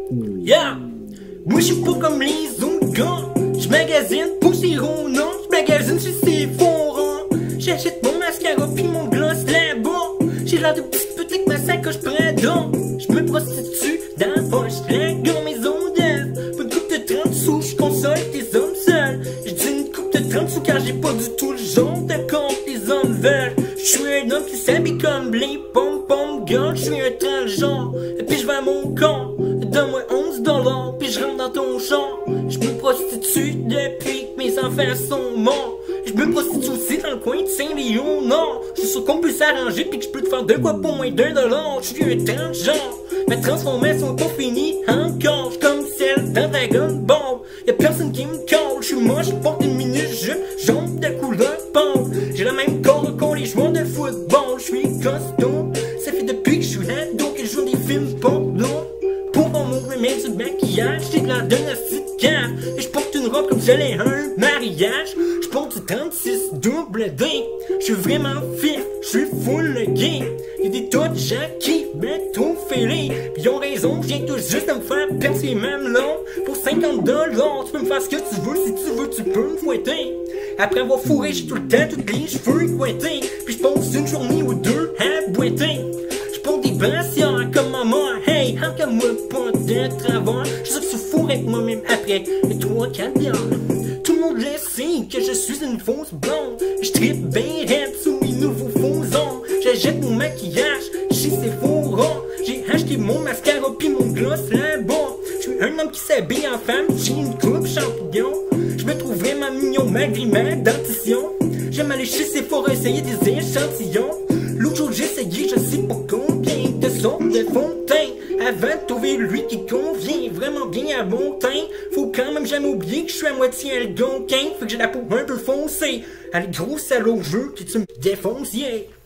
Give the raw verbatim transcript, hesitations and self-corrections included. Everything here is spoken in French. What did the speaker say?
Yeah! Moi j'suis pas comme les autres gars. J'magasine pour Giro, non, j'magasine chez Sephora. J'achète mon mascara pis mon gloss là-bas. J'ai l'air de petite pute avec ma sacoche Prada. J'me prostitue dans la poche, la gomme mes ondes. Pas de coupe de trente sous, j'console des hommes seuls. J'dis une coupe de trente sous car j'ai pas du tout le genre de compte les hommes veulent. J'suis un homme qui s'habille comme les pom-pom girls. J'suis un transgenre, et puis j'vends mon compte. Donne-moi onze dollars, puis je rentre dans ton champ. Je me prostitue depuis que mes enfants sont morts. Je me prostitue aussi dans le coin de Saint-Léon, non. Je suis sûr qu'on peut s'arranger, puis que je peux te faire de quoi pour moins d'un dollar. Je suis un transgenre, ma transformation n'est pas finie encore. J'suis comme celle dans Dragon Ball. Y'a personne qui me colle, j'suis moche, j'porte une mini-jupe jaune de couleur pâle. J'ai la même corps qu'on les joueurs de football. J'suis costaud, ça fait depuis que j'suis ado que je joue des films porno. Pour mon remake sur le maquillage, j'ai de la dynastie de cave. Et j'porte une robe comme si j'allais à un mariage. J'porte du trente-six double D. J'suis vraiment fier, j'suis full le gay. Y'a des tas de gens qui me trouvent fêlé. Pis ils ont raison, je viens tout juste de me faire percer les mamelons. Pour cinquante dollars, tu peux me faire ce que tu veux. Si tu veux, tu peux me fouetter. Après avoir fourré, j'ai tout le temps tous les cheveux écouettés. Puis j'passe une journée ou deux à boiter. J'porte des brassières comme maman. Hey, encale-moi pas de travail. Je sais que tu fous avec moi-même après trois quatre bières. Tout le monde le sait que je suis une fausse blonde. Je tripe bien raide sous mes nouveaux faux ongles. J'achète mon maquillage chez Sephora. J'ai acheté mon mascara pis mon gloss là-bas. Je suis un homme qui s'habille en femme, j'ai une coupe champignon. Je me trouve vraiment mignon malgré ma dentition. J'aime aller chez Sephora essayer des échantillons. L'autre jour j'ai essayé je sais pas combien de sortes de fond de teint. Avant de trouver lui qui convient vraiment bien à mon teint. Faut quand même jamais oublier que je suis à moitié algonquin. Fait que j'ai la peau un peu foncée. Allez gros salaud, je veux que tu me défonces, yeah.